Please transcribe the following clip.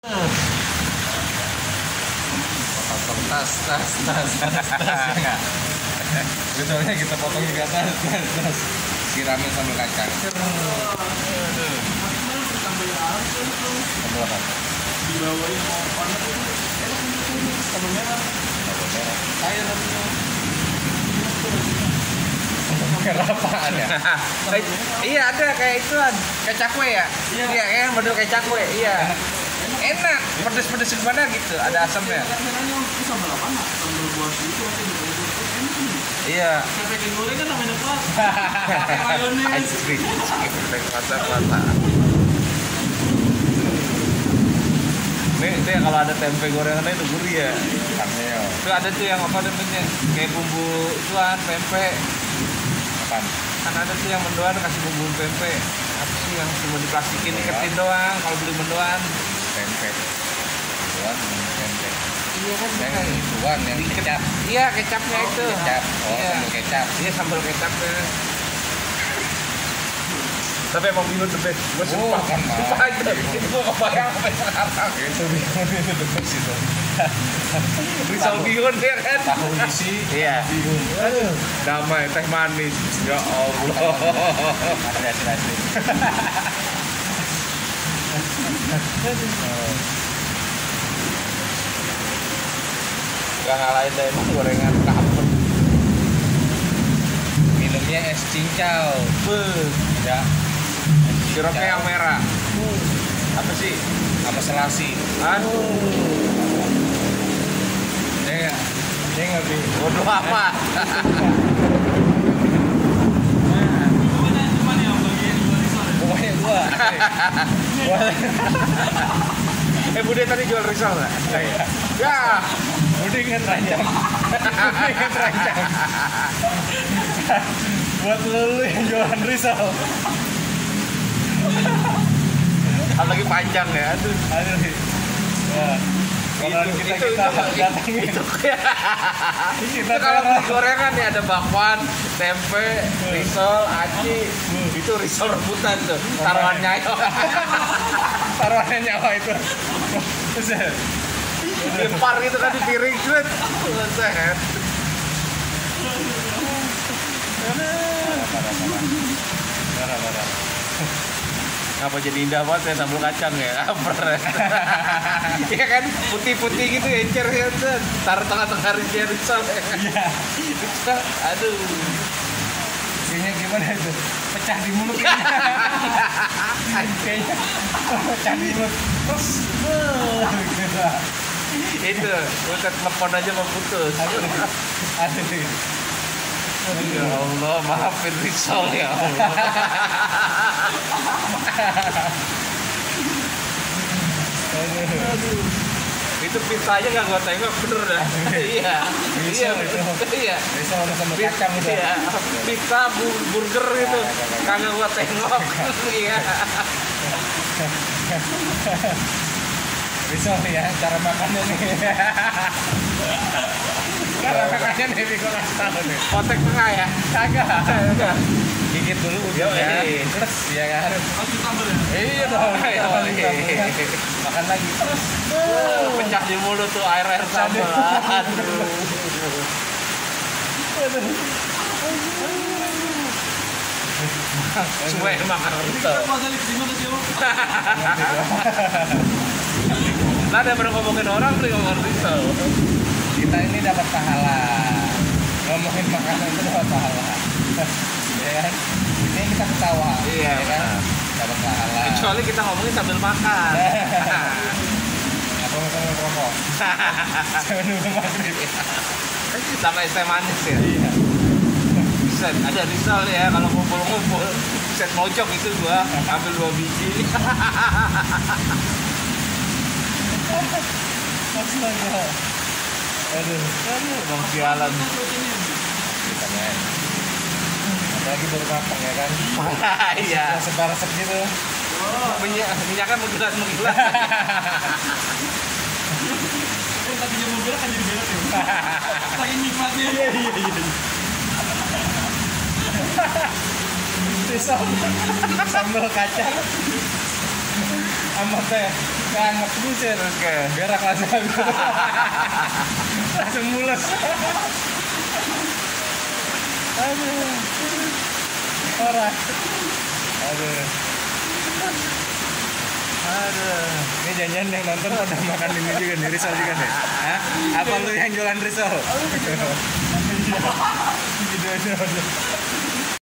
Potong tas enggak. Betulnya kita potong juga tas. Siramin sambal kacang. Sambal apa? Dibawain opan sambal merah. Ayo merah apaan ya? Iya ada kayak ituan, kayak cakwe ya? Iya kan model kayak cakwe, iya. Enak, pedes-pedes gimana gitu, ada asamnya. Sambal apa? Sambal buah itu Iya. kayak goreng kan namanya kuat. Mayones. Ice cream, masa. Ini kalau ada tempe gorengannya itu gurih ya. Cameo. Itu ada tuh yang apa namanya, kayak bumbu ituan pempek. Apaan? Kan ada tuh yang mendoan kasih bumbu pempek. Apa sih yang cuma diplastikin diketin doang kalau beli mendoan. Tempe. Tuan tempe. Iya kan Yang tuan yang kecap. Iya kecapnya itu. Kecap. Oh, Iya. sambal kecap. Iya sambal kecapnya. Tapi emang bihun the best. Gue Oh, sumpah. kan Sumpah aja. Itu gue kebayang sampai sekarang. Itu bihun itu the best itu. Risol bihun ya kan? Tahu isi. Iya. Bihun. Aduh. Damai teh manis. Ya Allah. Ada asli. Gak ngalahin deh emang gorengan kampung. Minumnya es cincau. Ya. Sirupnya yang merah. Apa sih? Apa selasi? Aduh. Ya. Dia ngerti. Bodoh amat. Cuman yang bagian gua risol ya. Pokoknya gua. Bude tadi jual risol nggak? Iya. Ya. Mendingan ranjang. Mendingan ranjang. Buat lu yang jualan risol. Apalagi panjang ya. Aduh. Aduh. Ya. Bakalan kita datangin. Itu kalau beli gorengan nih ada bakwan, tempe, risol, aci. Itu risol rebutan tuh. Taruhan nyayo. Taruhannya nyawa itu. Buset. Lempar gitu kan di piring cuit. Buset. Parah. Ngapa jadi indah banget ya sambal kacang ya? Iya kan putih-putih gitu ya, encer ya. Taruh tengah-tengah risol. Iya. Aduh. Kayaknya gimana itu? Pecah di mulut kayaknya. Pecah di mulut. Terus gitu. Itu bukan telepon aja mau putus. Aduh. Ya Allah, maafin risol ya Allah. Aduh. Itu pizza aja nggak gua tengok bener dah. Iya. Risol itu. Iya. Risol sama kacang itu. Iya. Pizza, burger gitu. Kagak gua tengok. Iya. Risol ya, cara makannya nih. Cara makannya nih, gue kasih tahu nih. Kotek tengah ya? Kagak. Gigit dulu ujungnya. Yoi. Terus ya kan. Harus ditambah ya. Iya dong. Makan lagi terus. Pecah di mulut tuh air sambal. Aduh. Cuek makan risol. Kita balik terima kasih om. Nah, daripada ngomongin orang beli ngomongin risol. Kita ini dapat pahala. Ngomongin makanan itu dapat pahala. Ya kan? Ini kita ketawa. Iya, ya kan? Dapat pahala. Kecuali kita ngomongin sambil makan. Apa makan rokok? Saya nunggu maghrib. Sama es teh manis ya. Iya. Set, ada risol ya kalau kumpul-kumpul. Set mojok itu gua ambil 2 biji. Astaga. Aduh. Bang sialan. Kita main. Apalagi baru matang ya kan? Iya. Resep gitu. Minyaknya mengkilat. Tapi dia mau berak kan jadi berak ya. Saking nikmatnya. Iya. Risol sambal kacang sama teh Anget terus ya. Terus kayak Berak langsung. Langsung mules. Aduh. Parah. Aduh. Aduh. Ini janjian yang nonton pada makan ini juga nih, risol juga nih. Hah? Apa lu yang jualan risol? Gitu aja.